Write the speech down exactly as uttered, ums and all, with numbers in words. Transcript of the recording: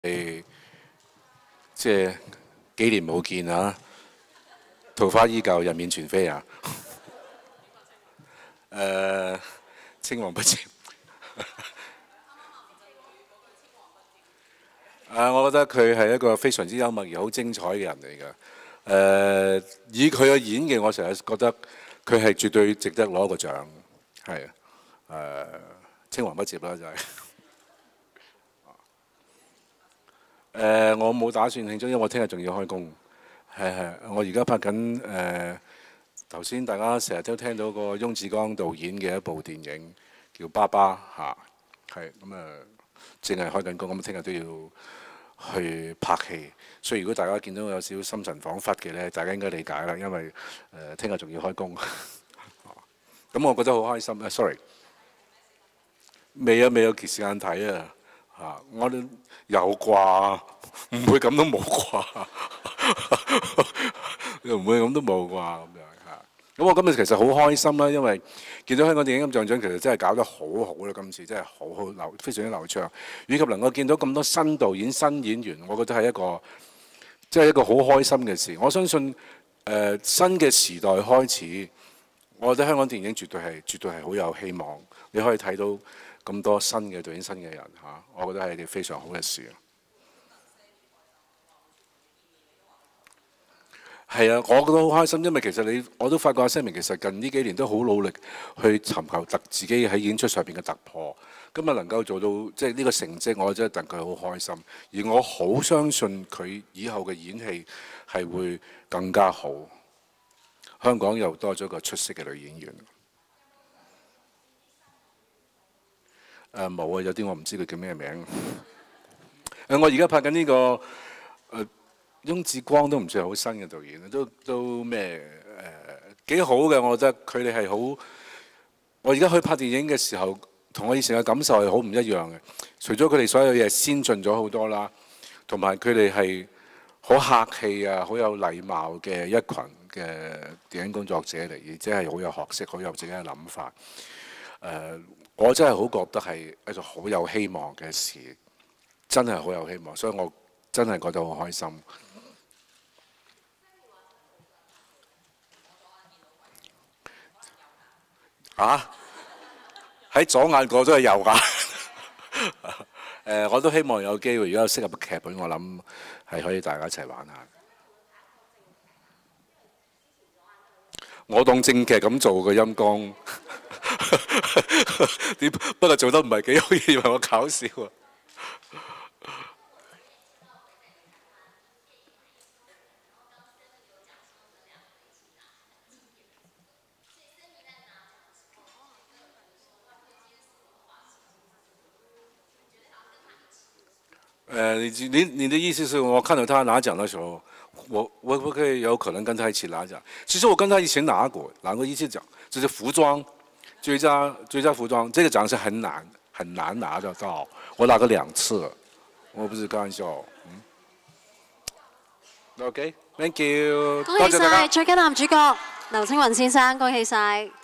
係即係幾年冇見啊，桃花依舊，人面全非啊！誒、呃，青黃不接。啊，我覺得佢係一個非常之幽默而好精彩嘅人嚟㗎。誒、呃，以佢嘅演技，我成日覺得佢係絕對值得攞個獎。係啊，誒，青黃不接啦，就係、是。誒、呃，我冇打算慶祝，因為我聽日仲要開工。係係，我而家拍緊誒頭先大家成日都聽到個翁子光導演嘅一部電影叫《爸爸》嚇，係咁啊，正係開緊工，咁聽日都要去拍戲。所以如果大家見到有少少心神恍惚嘅咧，大家應該理解啦，因為誒聽日仲要開工。咁我覺得好開心啊 ！sorry， 未啊未有時間睇啊！嚇，我哋有啩，唔會咁都冇啩，又唔會咁都冇啩咁樣嚇。咁我今日其實好開心啦，因為見到香港電影金像獎其實真係搞得好好啦，今次真係好好流，非常之流暢，以及能夠見到咁多新導演、新演員，我覺得係一個即係一個好開心嘅事。我相信誒、呃、新嘅時代開始，我覺得香港電影絕對係絕對係好有希望。你可以睇到咁多新嘅導演、新嘅人嚇，我覺得係一件非常好嘅事。係啊，我覺得好開心，因為其實你我都發覺阿 Sammy 其實近呢幾年都好努力去尋求突自己喺演出上邊嘅突破。今日能夠做到即係呢個成績，我真係戥佢好開心。而我好相信佢以後嘅演戲係會更加好。香港又多咗個出色嘅女演員。誒冇啊，有啲我唔知佢叫咩名。誒，我而家拍緊呢個誒翁子光都唔算係好新嘅導演，都都咩誒幾好嘅，我覺得佢哋係好。我而家去拍電影嘅時候，同我以前嘅感受係好唔一樣嘅。除咗佢哋所有嘢先進咗好多啦，同埋佢哋係好客氣啊、好有禮貌嘅一群嘅電影工作者嚟，而且係好有學識、好有自己嘅諗法。誒、呃。我真係好覺得係一個好有希望嘅事，真係好有希望，所以我真係覺得好開心。啊？喺左眼過咗去右眼。誒，我都希望有機會，如果有適合嘅劇本，我諗係可以大家一齊玩下。我當正劇咁做嘅陰公。點不過做得唔係幾好，以為我搞笑啊！誒，你你你的意思是我看到他拿獎的時候，我我不可以有可能跟他一起拿獎？其實我跟他以前拿過，拿過一次獎，就是服裝。最佳最佳服裝，這個獎是很難很難拿得到，我拿過兩次，我不是開玩笑。嗯，OK，thank you， 恭喜晒最佳男主角劉青雲先生，恭喜晒。